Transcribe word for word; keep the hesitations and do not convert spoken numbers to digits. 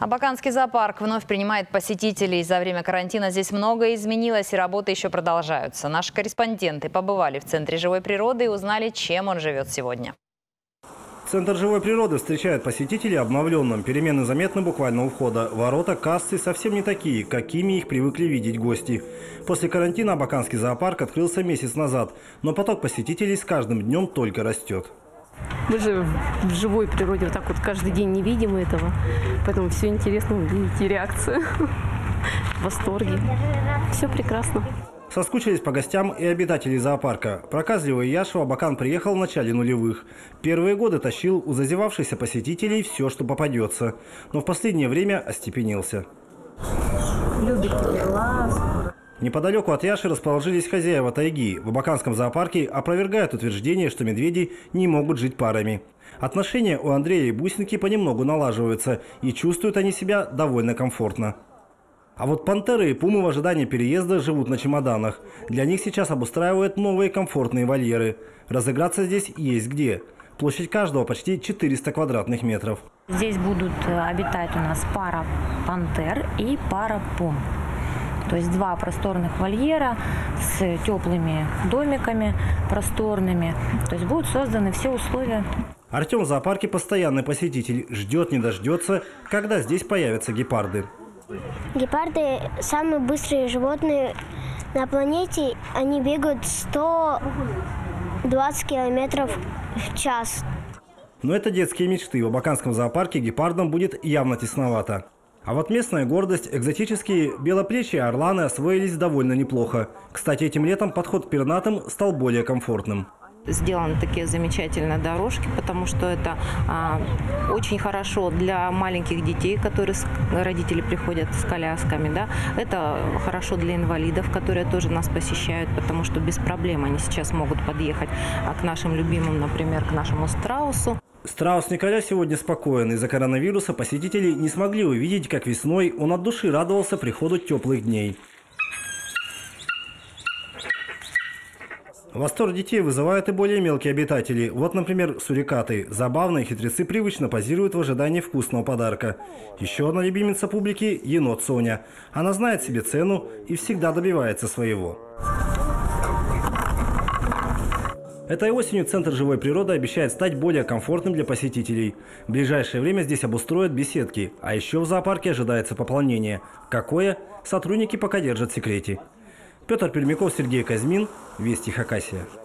Абаканский зоопарк вновь принимает посетителей. За время карантина здесь многое изменилось, и работы еще продолжаются. Наши корреспонденты побывали в Центре живой природы и узнали, чем он живет сегодня. Центр живой природы встречает посетителей обновленным. Перемены заметны буквально у входа. Ворота, кассы совсем не такие, какими их привыкли видеть гости. После карантина Абаканский зоопарк открылся месяц назад, но поток посетителей с каждым днем только растет. Мы же в живой природе вот так вот каждый день не видим этого, поэтому все интересно увидеть и реакцию. В восторге. Все прекрасно. Соскучились по гостям и обитатели зоопарка. Проказливый Яша в Абакан приехал в начале нулевых. Первые годы тащил у зазевавшихся посетителей все, что попадется. Но в последнее время остепенился. Любит глаз. Неподалеку от Яши расположились хозяева тайги. В Абаканском зоопарке опровергают утверждение, что медведи не могут жить парами. Отношения у Андрея и Бусинки понемногу налаживаются, и чувствуют они себя довольно комфортно. А вот пантеры и пумы в ожидании переезда живут на чемоданах. Для них сейчас обустраивают новые комфортные вольеры. Разыграться здесь есть где. Площадь каждого почти четыреста квадратных метров. Здесь будут обитать у нас пара пантер и пара пум. То есть два просторных вольера с теплыми домиками просторными. То есть будут созданы все условия. Артем в зоопарке постоянный посетитель. Ждет не дождется, когда здесь появятся гепарды. Гепарды – самые быстрые животные на планете. Они бегают сто двадцать километров в час. Но это детские мечты. В Абаканском зоопарке гепардам будет явно тесновато. А вот местная гордость, экзотические белоплечие орланы освоились довольно неплохо. Кстати, этим летом подход к пернатым стал более комфортным. Сделаны такие замечательные дорожки, потому что это а, очень хорошо для маленьких детей, которые родители приходят с колясками. Да? Это хорошо для инвалидов, которые тоже нас посещают, потому что без проблем они сейчас могут подъехать а, к нашим любимым, например, к нашему страусу. Страус Николя сегодня спокоен. Из-за коронавируса посетители не смогли увидеть, как весной он от души радовался приходу теплых дней. Восторг детей вызывают и более мелкие обитатели. Вот, например, сурикаты. Забавные хитрецы привычно позируют в ожидании вкусного подарка. Еще одна любимица публики – енот Соня. Она знает себе цену и всегда добивается своего. Этой осенью Центр живой природы обещает стать более комфортным для посетителей. В ближайшее время здесь обустроят беседки. А еще в зоопарке ожидается пополнение. Какое? Сотрудники пока держат в секрете. Петр Пермяков, Сергей Казьмин. Вести Хакасия.